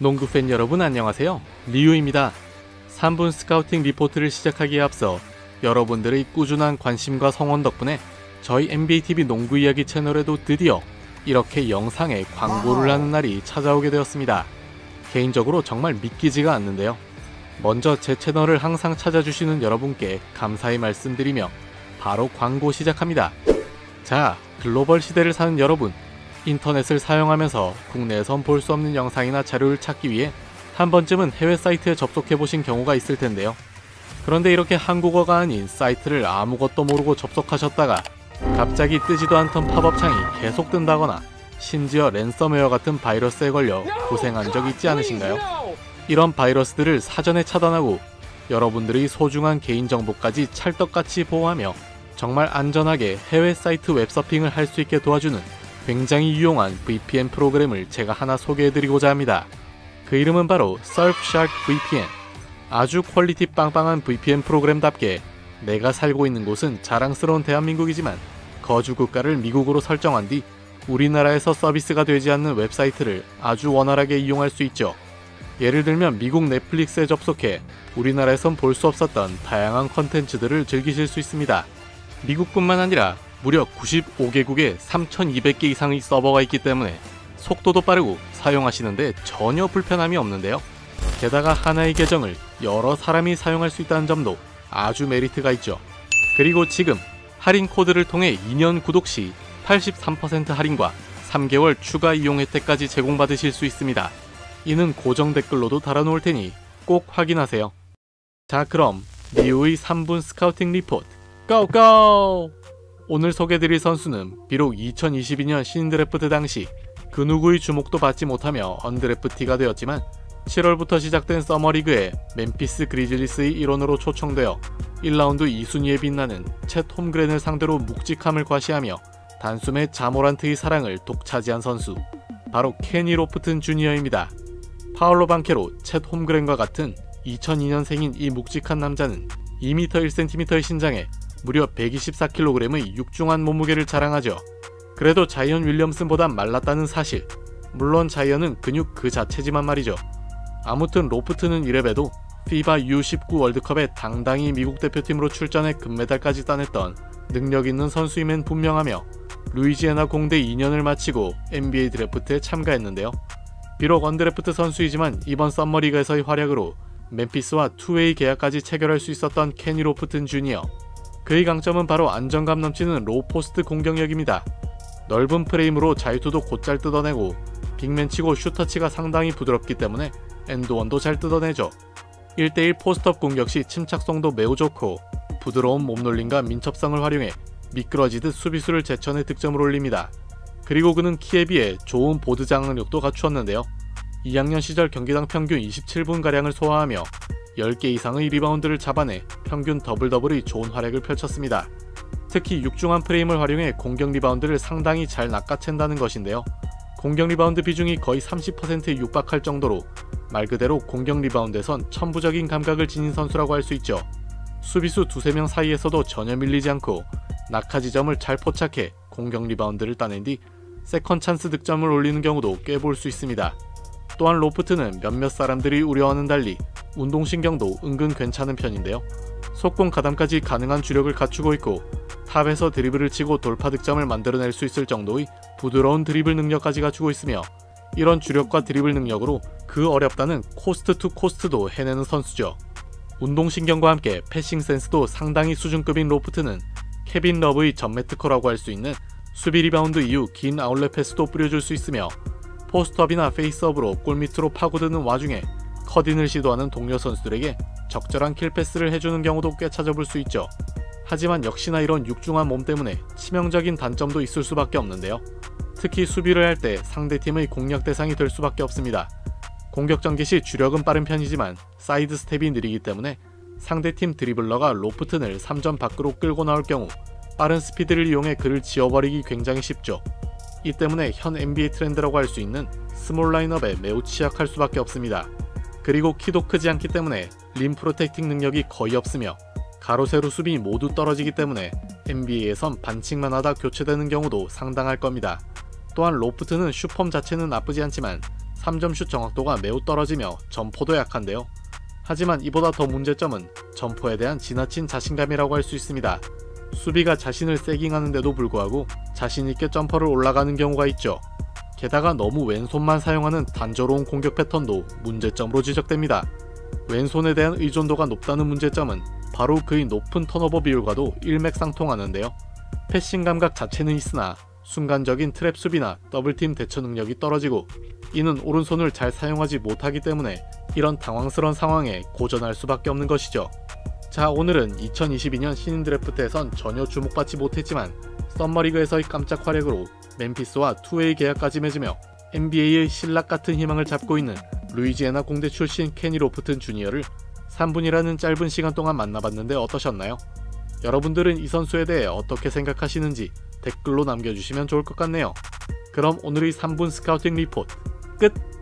농구팬 여러분 안녕하세요. 리우입니다. 3분 스카우팅 리포트를 시작하기에 앞서 여러분들의 꾸준한 관심과 성원 덕분에 저희 NBATV 농구 이야기 채널에도 드디어 이렇게 영상에 광고를 하는 날이 찾아오게 되었습니다. 개인적으로 정말 믿기지가 않는데요. 먼저 제 채널을 항상 찾아주시는 여러분께 감사의 말씀드리며 바로 광고 시작합니다. 자, 글로벌 시대를 사는 여러분, 인터넷을 사용하면서 국내에선 볼 수 없는 영상이나 자료를 찾기 위해 한 번쯤은 해외 사이트에 접속해 보신 경우가 있을 텐데요. 그런데 이렇게 한국어가 아닌 사이트를 아무것도 모르고 접속하셨다가 갑자기 뜨지도 않던 팝업 창이 계속 뜬다거나 심지어 랜섬웨어 같은 바이러스에 걸려 고생한 적 있지 않으신가요? 이런 바이러스들을 사전에 차단하고 여러분들의 소중한 개인정보까지 찰떡같이 보호하며 정말 안전하게 해외 사이트 웹서핑을 할 수 있게 도와주는 굉장히 유용한 VPN 프로그램을 제가 하나 소개해드리고자 합니다. 그 이름은 바로 Surfshark VPN. 아주 퀄리티 빵빵한 VPN 프로그램답게 내가 살고 있는 곳은 자랑스러운 대한민국이지만 거주 국가를 미국으로 설정한 뒤 우리나라에서 서비스가 되지 않는 웹사이트를 아주 원활하게 이용할 수 있죠. 예를 들면 미국 넷플릭스에 접속해 우리나라에선 볼 수 없었던 다양한 컨텐츠들을 즐기실 수 있습니다. 미국뿐만 아니라 무려 95개국에 3,200개 이상의 서버가 있기 때문에 속도도 빠르고 사용하시는데 전혀 불편함이 없는데요. 게다가 하나의 계정을 여러 사람이 사용할 수 있다는 점도 아주 메리트가 있죠. 그리고 지금 할인 코드를 통해 2년 구독 시 83% 할인과 3개월 추가 이용 혜택까지 제공받으실 수 있습니다. 이는 고정 댓글로도 달아놓을 테니 꼭 확인하세요. 자, 그럼 리우의 3분 스카우팅 리포트 고고! 오늘 소개드릴 선수는 비록 2022년 신드래프트 당시 그 누구의 주목도 받지 못하며 언드래프티가 되었지만 7월부터 시작된 서머리그에 멤피스 그리즐리스의 일원으로 초청되어 1라운드 2순위에 빛나는 챗 홈그랜을 상대로 묵직함을 과시하며 단숨에 자모란트의 사랑을 독차지한 선수, 바로 케니 로프튼 주니어입니다. 파울로 방케로 챗 홈그랜과 같은 2002년생인 이 묵직한 남자는 2m 1cm의 신장에 무려 124kg의 육중한 몸무게를 자랑하죠. 그래도 자이언 윌리엄슨보단 말랐다는 사실, 물론 자이언은 근육 그 자체지만 말이죠. 아무튼 로프트는 이래봬도 FIBA U19 월드컵에 당당히 미국 대표팀으로 출전해 금메달까지 따냈던 능력있는 선수임엔 분명하며 루이지애나 공대 2년을 마치고 NBA 드래프트에 참가했는데요. 비록 언드래프트 선수이지만 이번 썸머리그에서의 활약으로 멤피스와 투웨이 계약까지 체결할 수 있었던 케니 로프튼 주니어. 그의 강점은 바로 안정감 넘치는 로포스트 공격력입니다. 넓은 프레임으로 자유투도 곧잘 뜯어내고 빅맨치고 슈터치가 상당히 부드럽기 때문에 엔드원도 잘 뜯어내죠. 1대1 포스트업 공격 시 침착성도 매우 좋고 부드러운 몸놀림과 민첩성을 활용해 미끄러지듯 수비수를 제쳐내 득점을 올립니다. 그리고 그는 키에 비해 좋은 보드 장악력도 갖추었는데요. 2학년 시절 경기당 평균 27분가량을 소화하며 10개 이상의 리바운드를 잡아내 평균 더블더블의 좋은 활약을 펼쳤습니다. 특히 육중한 프레임을 활용해 공격 리바운드를 상당히 잘 낚아챈다는 것인데요. 공격 리바운드 비중이 거의 30%에 육박할 정도로 말 그대로 공격 리바운드에선 천부적인 감각을 지닌 선수라고 할 수 있죠. 수비수 두세 명 사이에서도 전혀 밀리지 않고 낙하 지점을 잘 포착해 공격 리바운드를 따낸 뒤 세컨 찬스 득점을 올리는 경우도 꽤 볼 수 있습니다. 또한 로프트는 몇몇 사람들이 우려와는 달리 운동신경도 은근 괜찮은 편인데요. 속공 가담까지 가능한 주력을 갖추고 있고 탑에서 드리블을 치고 돌파 득점을 만들어낼 수 있을 정도의 부드러운 드리블 능력까지 갖추고 있으며 이런 주력과 드리블 능력으로 그 어렵다는 코스트 투 코스트도 해내는 선수죠. 운동신경과 함께 패싱 센스도 상당히 수준급인 로프트는 케빈 러브의 전매 특허라고 할 수 있는 수비 리바운드 이후 긴 아웃렛 패스도 뿌려줄 수 있으며 포스트업이나 페이스업으로 골밑으로 파고드는 와중에 컷인을 시도하는 동료 선수들에게 적절한 킬패스를 해주는 경우도 꽤 찾아볼 수 있죠. 하지만 역시나 이런 육중한 몸 때문에 치명적인 단점도 있을 수밖에 없는데요. 특히 수비를 할 때 상대팀의 공략 대상이 될 수밖에 없습니다. 공격 전개 시 주력은 빠른 편이지만 사이드 스텝이 느리기 때문에 상대팀 드리블러가 로프튼을 3점 밖으로 끌고 나올 경우 빠른 스피드를 이용해 그를 지워버리기 굉장히 쉽죠. 이 때문에 현 NBA 트렌드라고 할 수 있는 스몰 라인업에 매우 취약할 수밖에 없습니다. 그리고 키도 크지 않기 때문에 림 프로텍팅 능력이 거의 없으며 가로 세로 수비 모두 떨어지기 때문에 NBA에선 반칙만 하다 교체되는 경우도 상당할 겁니다. 또한 로프트는 슈폼 자체는 나쁘지 않지만 3점 슛 정확도가 매우 떨어지며 점포도 약한데요. 하지만 이보다 더 문제점은 점포에 대한 지나친 자신감이라고 할 수 있습니다. 수비가 자신을 세깅하는데도 불구하고 자신있게 점퍼를 올라가는 경우가 있죠. 게다가 너무 왼손만 사용하는 단조로운 공격 패턴도 문제점으로 지적됩니다. 왼손에 대한 의존도가 높다는 문제점은 바로 그의 높은 턴오버 비율과도 일맥상통하는데요. 패싱 감각 자체는 있으나 순간적인 트랩 수비나 더블팀 대처 능력이 떨어지고 이는 오른손을 잘 사용하지 못하기 때문에 이런 당황스러운 상황에 고전할 수밖에 없는 것이죠. 자, 오늘은 2022년 신인 드래프트에선 전혀 주목받지 못했지만 썸머리그에서의 깜짝 활약으로 멤피스와 투웨이 계약까지 맺으며 NBA의 신락 같은 희망을 잡고 있는 루이지애나 공대 출신 케니 로프튼 주니어를 3분이라는 짧은 시간 동안 만나봤는데 어떠셨나요? 여러분들은 이 선수에 대해 어떻게 생각하시는지 댓글로 남겨주시면 좋을 것 같네요. 그럼 오늘의 3분 스카우팅 리포트 끝!